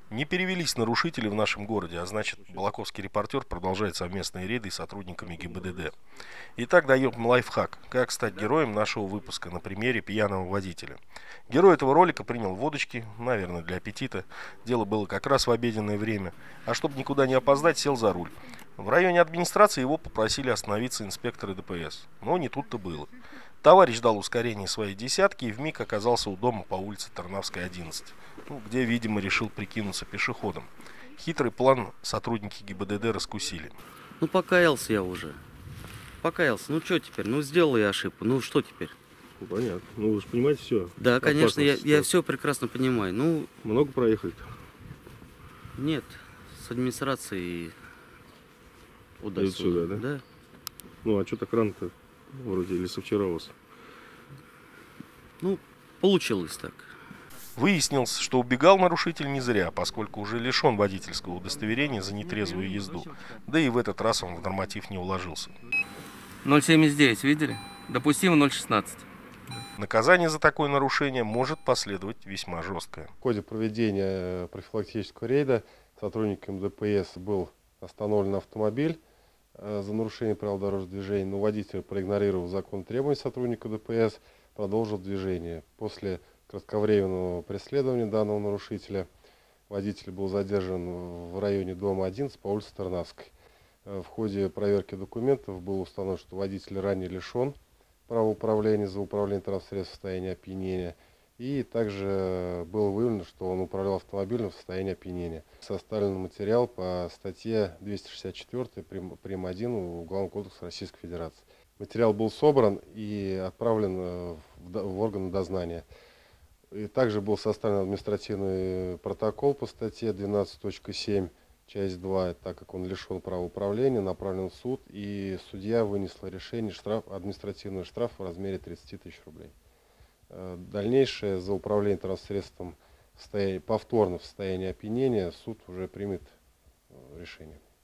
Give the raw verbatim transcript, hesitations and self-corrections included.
Не перевелись нарушители в нашем городе, а значит, Балаковский репортер продолжает совместные рейды с сотрудниками ГИБДД. Итак, даем лайфхак, как стать героем нашего выпуска на примере пьяного водителя. Герой этого ролика принял водочки, наверное, для аппетита. Дело было как раз в обеденное время. А чтобы никуда не опоздать, сел за руль. В районе администрации его попросили остановиться инспекторы ДПС. Но не тут-то было. Товарищ дал ускорение своей десятки и вмиг оказался у дома по улице Тарнавская, одиннадцать, ну, где, видимо, решил прикинуться пешеходом. Хитрый план сотрудники ГИБДД раскусили. Ну, покаялся я уже. Покаялся. Ну, что теперь? Ну, сделал я ошибку. Ну, что теперь? Ну, понятно. Ну, вы же понимаете все. Да, конечно, я, я все прекрасно понимаю. Ну, много проехали-то? Нет. С администрацией туда сюда, да? Да. Ну, а что так рано-то? Вроде или со вчера у вас? Ну, получилось так. Выяснилось, что убегал нарушитель не зря, поскольку уже лишен водительского удостоверения за нетрезвую езду. Да и в этот раз он в норматив не уложился. ноль семьдесят девять, видели? Допустимо ноль шестнадцать. Наказание за такое нарушение может последовать весьма жесткое. В ходе проведения профилактического рейда сотрудникам ДПС был остановлен автомобиль за нарушение правил дорожного движения, но водитель, проигнорировав закон требований сотрудника ДПС, продолжил движение. После кратковременного преследования данного нарушителя водитель был задержан в районе дома одиннадцать по улице Тарнавской. В ходе проверки документов было установлено, что водитель ранее лишен права управления за управление транспортным средством в состоянии опьянения. И также было выявлено, что он управлял автомобилем в состоянии опьянения. Составлен материал по статье двести шестьдесят четыре прим. прим. один Уголовного кодекса Российской Федерации. Материал был собран и отправлен в органы дознания. И также был составлен административный протокол по статье двенадцать точка семь, часть два, так как он лишен права управления, направлен в суд, и судья вынесла решение штраф, административный штраф в размере тридцати тысяч рублей. Дальнейшее за управление транспортным средством в состоянии, повторно в состоянии опьянения суд уже примет решение.